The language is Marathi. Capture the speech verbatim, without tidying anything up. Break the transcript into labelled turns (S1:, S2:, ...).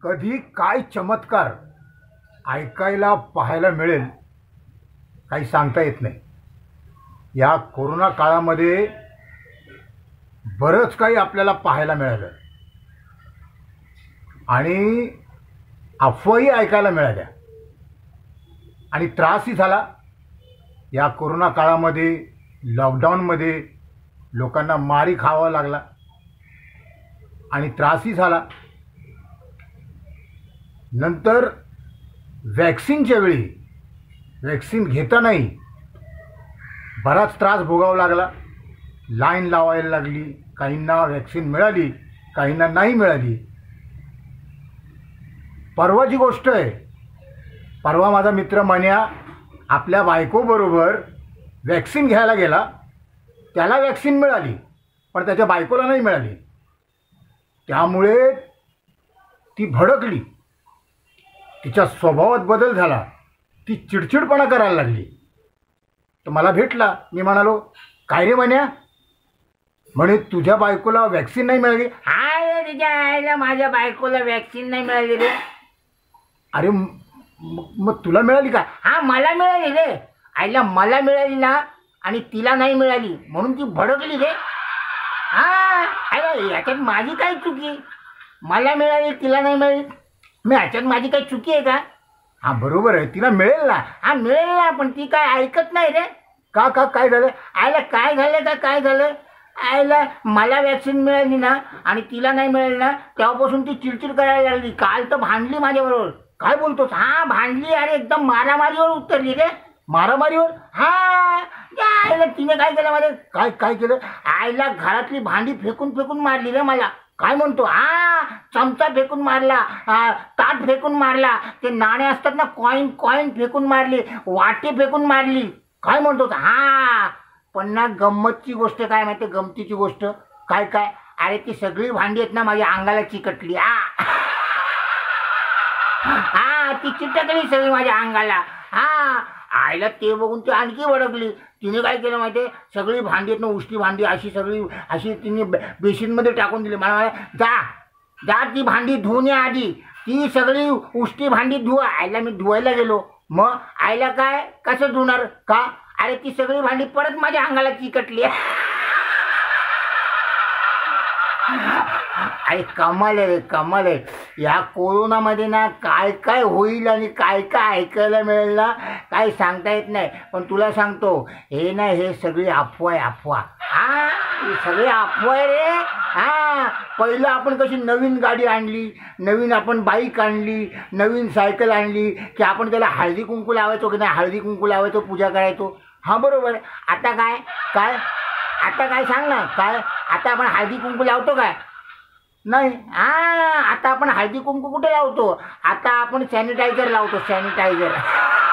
S1: कधी काय चमत्कार ऐकायला पाहायला मिळेल काही सांगता येत नाही. या कोरोना काळामध्ये बरंच काही आपल्याला पाहायला मिळालं आणि अफवाही ऐकायला मिळाल्या आणि त्रासही झाला. या कोरोना काळामध्ये लॉकडाऊनमध्ये लोकांना मारी खावा लागला आणि त्रासही झाला. नंतर वॅक्सिनच्या वेळी वॅक्सिन घेतानाही बराच त्रास भोगावा लागला. लाईन लावायला लागली, काहींना वॅक्सिन मिळाली, काहींना नाही मिळाली. परवाची गोष्ट आहे. परवा माझा मित्र मन्या आपल्या बायकोबरोबर वॅक्सिन घ्यायला गेला. त्याला वॅक्सिन मिळाली पण त्याच्या बायकोला नाही मिळाली. त्यामुळे ती भडकली, तिच्या स्वभावात बदल झाला, ती चिडचिडपणा करायला लागली. तर मला भेटला. मी म्हणालो, काय रे मन्या? म्हणे तुझ्या बायकोला वॅक्सिन नाही मिळाली.
S2: हा रे तुझ्या आईला माझ्या बायकोला वॅक्सिन नाही मिळाली रे.
S1: अरे मग तुला मिळाली का?
S2: हा मला मिळाली रे. आईला मला मिळाली ना आणि तिला नाही मिळाली म्हणून ती भडकली रे. हा अरे याच्यात माझी काय चुकी? मला मिळाली तिला नाही मिळाली, मी याच्यात माझी काही चुकी आहे का?
S1: हा बरोबर आहे, तिला मिळेल ना.
S2: हा मिळेल ना, पण ती काय ऐकत नाही रे.
S1: का का काय झालं?
S2: आईला काय झालं का काय झालं? आईला मला वॅक्सिन मिळाली ना आणि तिला नाही मिळाली ना तेव्हापासून ती चिडचिड करायला लागली. काल तर भांडली माझ्याबरोबर.
S1: काय बोलतोस?
S2: हा भांडली. अरे एकदम मारामारीवर उतरली रे.
S1: मारामारीवर?
S2: हा आईला तिने काय केलं मध्ये?
S1: काय काय केलं?
S2: आईला घरातली भांडी फेकून फेकून मारली रे मला. काय म्हणतो? हा चमचा फेकून मारला, ताट फेकून मारला, ते नाणे असतात ना कॉईन कॉईन फेकून मारली, वाटी फेकून मारली. काय म्हणतो? हा पण ना गंमतची गोष्ट काय माहिती? गमतीची गोष्ट काय काय? अरे ती सगळी भांडी आहेत ना माझ्या अंगाला चिकटली. हा हा ती चिटकली सगळी माझ्या अंगाला. हा आईला ते बघून ती आणखी भडकली. तिने काय केलं माहिती आहे? सगळी भांडी आहेत ना उष्टी भांडी अशी सगळी अशी तिने बेसिनमध्ये टाकून दिली. मला म्हणाले, जा जा ती भांडी धुवून या आधी. ती सगळी उष्टी भांडी धुवा. आईला मी धुवायला गेलो. मग आईला काय कसं धुणार का? अरे ती सगळी भांडी परत माझ्या अंगाला चिकटली. अरे कमाल आहे, कमाल आहे. या कोरोनामध्ये ना काय काय होईल आणि काय काय ऐकायला मिळेल ना काय सांगता येत नाही. पण तुला सांगतो हे ना हे सगळी अफवा आहे, अफवा. हा ही सगळी अफवा आहे रे. हा पहिलं आपण कशी नवीन गाडी आणली, नवीन आपण बाईक आणली, नवीन सायकल आणली की आपण त्याला हळदी कुंकू लावायचो की नाही? हळदी कुंकू लावायचो, पूजा करायचो. हा बरोबर. आता काय काय आता काय सांग ना काय? आता आपण हळदी कुंकू लावतो काय? नाही. हा आता आपण हळदी कुंकू कुठे लावतो? आता आपण सॅनिटायझर लावतो, सॅनिटायझर.